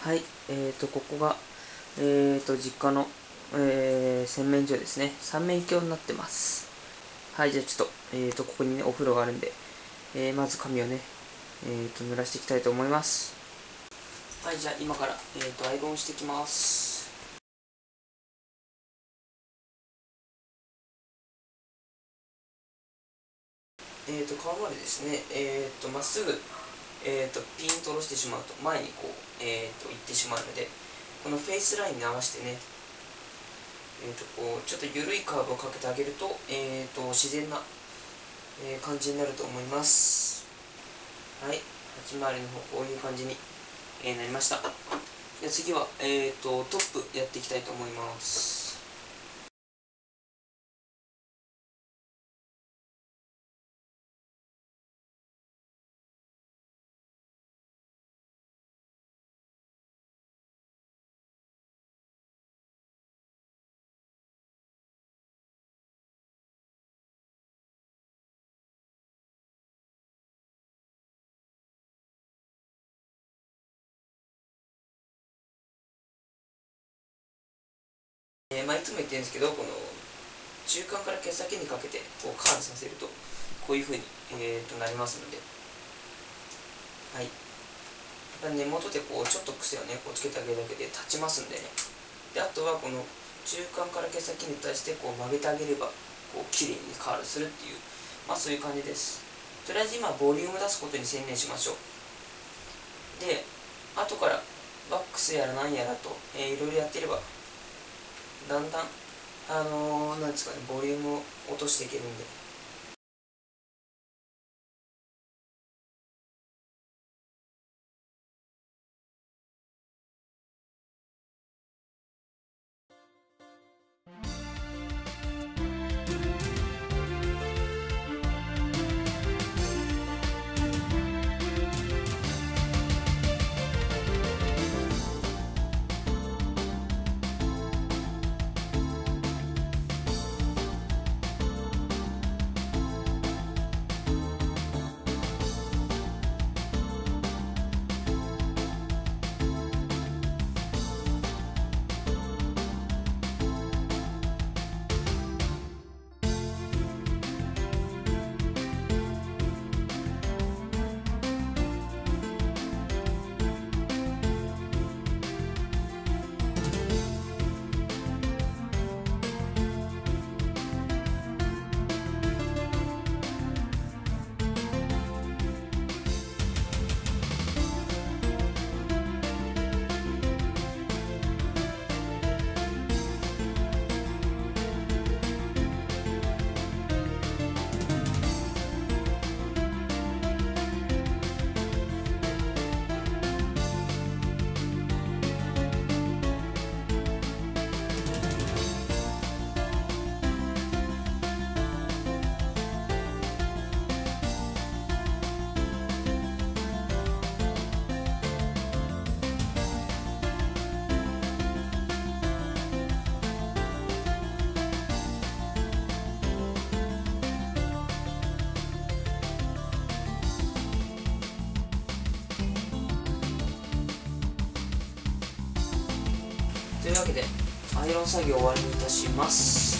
はい、ここが、実家の、洗面所ですね。三面鏡になってます。はい、じゃあちょっと、ここにね、お風呂があるんで、まず髪をね、濡らしていきたいと思います。はい、じゃあ今から、アイロンしていきます。顔までですね、まっすぐ、ピンと下ろしてしまうと、前にこう、行ってしまうので、このフェイスラインに合わせてね、こうちょっと緩いカーブをかけてあげると、自然な、感じになると思います。はい、8回りの方こういう感じに、なりました。で次は、トップやっていきたいと思います。いつも言ってるんですけど、この中間から毛先にかけてこうカールさせるとこういう風に、なりますので、はい、根元でこうちょっと癖をねこうつけてあげるだけで立ちますんでね。であとはこの中間から毛先に対してこう曲げてあげればこう綺麗にカールするっていう、そういう感じです。とりあえず今ボリューム出すことに専念しましょう。で後からワックスやら何やらと、いろいろやってればだんだんなんですかね、ボリュームを落としていけるんで。というわけでアイロン作業終わりにいたします。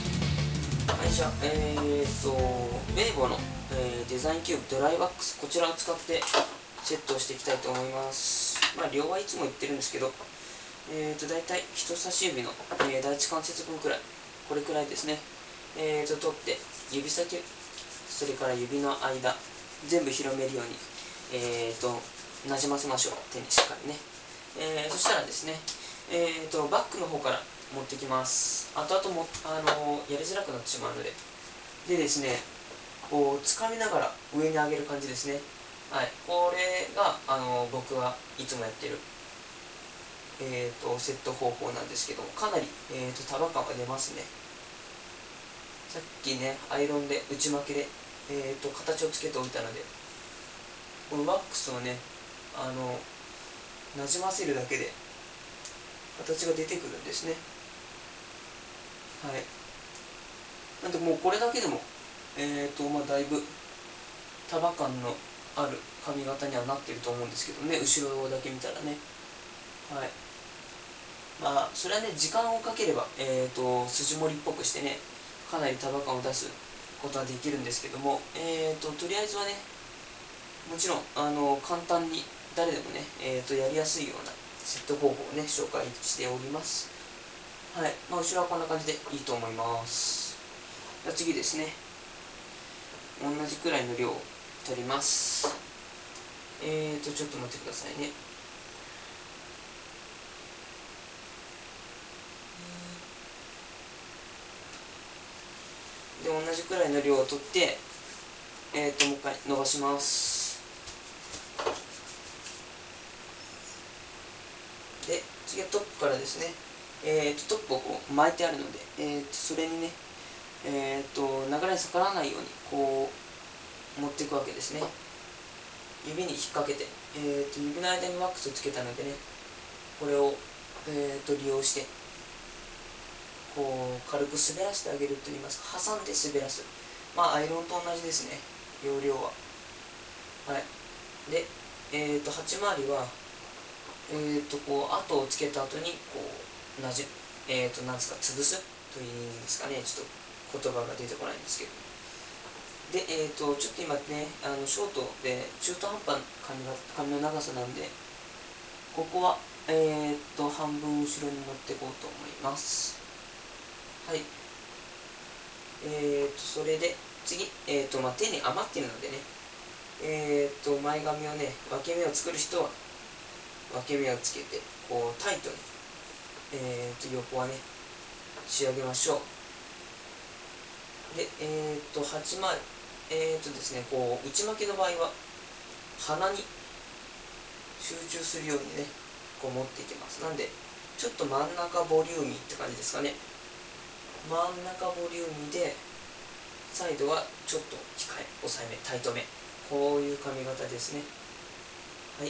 はい、じゃあベーボの、デザインキューブドライワックス、こちらを使ってセットをしていきたいと思います。量はいつも言ってるんですけど、だいたい人差し指の、第一関節分くらい、これくらいですね、取って指先、それから指の間全部広めるように、なじませましょう。手にしっかりね。そしたらですね、バックの方から持ってきます。後々もやりづらくなってしまうので。でですね、こう掴みながら上に上げる感じですね。はい、これが僕はいつもやってる、セット方法なんですけども、かなり、束感が出ますね。さっきねアイロンで内巻きで、形をつけておいたので、このワックスをねなじませるだけで形が出てくるんですね。はい。なんでもうこれだけでもだいぶ束感のある髪型にはなってると思うんですけどね、後ろだけ見たらね。はい。 それはね、時間をかければ、筋盛りっぽくしてね、かなり束感を出すことはできるんですけども、とりあえずはね、もちろん、簡単に誰でもね、やりやすいようなセット方法をね、紹介しております。はい。まあ、後ろはこんな感じでいいと思います。じゃあ次ですね。同じくらいの量を取ります。ちょっと待ってくださいね。で、同じくらいの量を取って、もう一回伸ばします。で、次はトップからですね。トップをこう巻いてあるので、それにね、流れに逆らわないようにこう持っていくわけですね。指に引っ掛けて、指の間にワックスをつけたのでね、これを、利用してこう軽く滑らせてあげるといいますか、挟んで滑らす。まあアイロンと同じですね、要領は。はい。で、8回りはこう跡をつけた後にこうなんですか、潰すというんですかね、ちょっと言葉が出てこないんですけど。で、ちょっと今ね、ショートで中途半端な髪の長さなんで、ここは、半分後ろに持っていこうと思います。はい。それで、次、まあ、手に余っているのでね、前髪をね、分け目を作る人は、分け目をつけて、こう、タイトに、横はね、仕上げましょう。で、8枚、ですね、こう、内巻きの場合は、鼻に集中するようにね、こう持っていきます。なんで、ちょっと真ん中ボリューミーって感じですかね。真ん中ボリューミーで、サイドはちょっと控え、抑えめ、タイトめ。こういう髪型ですね。はい。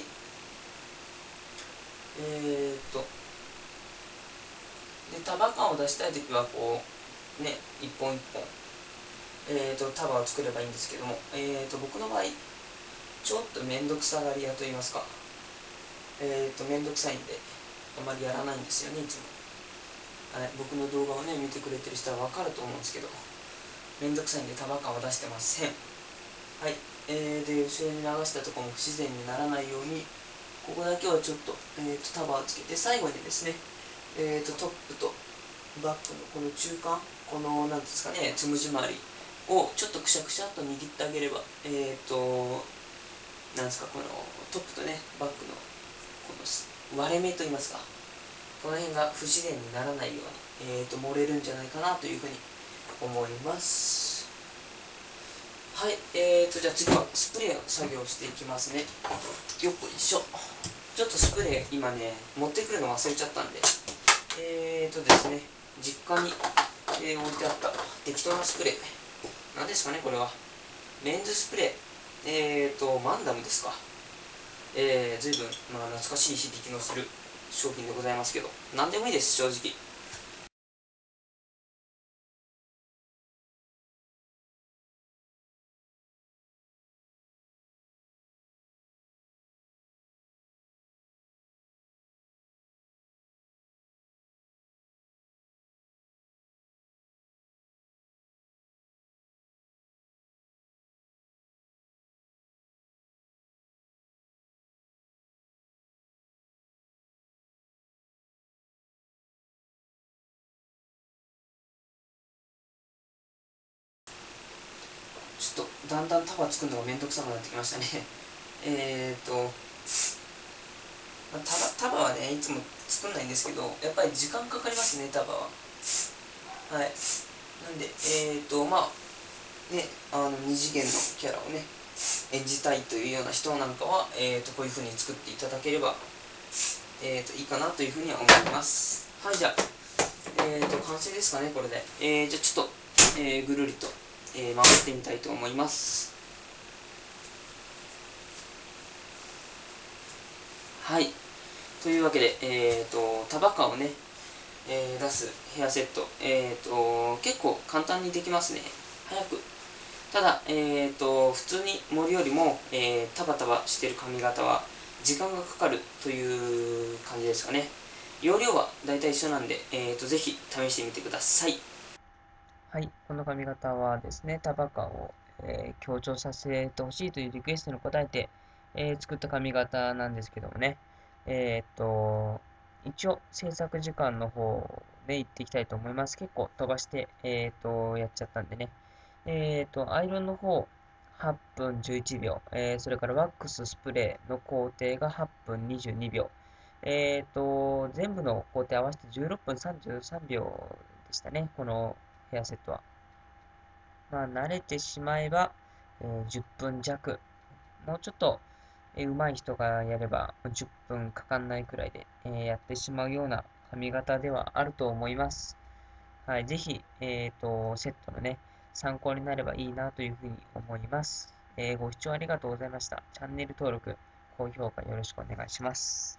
で、束感を出したいときは、こう、ね、一本一本、束を作ればいいんですけども、僕の場合、ちょっとめんどくさがり屋と言いますか、めんどくさいんで、あまりやらないんですよね、いつも。はい、僕の動画をね、見てくれてる人はわかると思うんですけど、めんどくさいんで束感を出してません。はい。で、後ろに流したところも不自然にならないように、ここだけはちょっと、束をつけて、最後にですね、トップとバックのこの中間、この、なんですかね、つむじ周りをちょっとくしゃくしゃっと握ってあげれば、なんですか、このトップとね、バックの、この割れ目といいますか、この辺が不自然にならないように、盛れるんじゃないかなというふうに思います。はい、じゃあ次はスプレーの作業をしていきますね。よっこいしょ。ちょっとスプレー今ね、持ってくるの忘れちゃったんで、ですね、実家に、置いてあった適当なスプレー。何ですかね、これは。メンズスプレー。マンダムですか。随分、まあ、懐かしい響きのする商品でございますけど、何でもいいです、正直。ちょっとだんだん束作るのがめんどくさくなってきましたね。束はね、いつも作んないんですけど、やっぱり時間かかりますね、束は。はい。なんで、まあ、ね、二次元のキャラをね、演じたいというような人なんかは、こういう風に作っていただければ、いいかなというふうには思います。はい、じゃあ、完成ですかね、これで。じゃあちょっと、ぐるりと、回ってみたいと思います。はい。というわけで、束感をね、出すヘアセット、結構簡単にできますね。早く。ただ、普通に盛るよりも、タバタバしてる髪型は時間がかかるという感じですかね。 容量はだいたい一緒なんで、ぜひ試してみてください。はい、この髪型はですね、タバカを、強調させてほしいというリクエストに応えて、作った髪型なんですけどもね、一応制作時間の方で行っていきたいと思います。結構飛ばして、やっちゃったんでね。アイロンの方、8分11秒、それからワックススプレーの工程が8分22秒、全部の工程合わせて16分33秒でしたね、このヘアセットは。まあ、慣れてしまえば、10分弱。もうちょっと、上手い人がやれば10分かかんないくらいで、やってしまうような髪型ではあると思います。はい、ぜひ、セットのね、参考になればいいなというふうに思います。ご視聴ありがとうございました。チャンネル登録、高評価よろしくお願いします。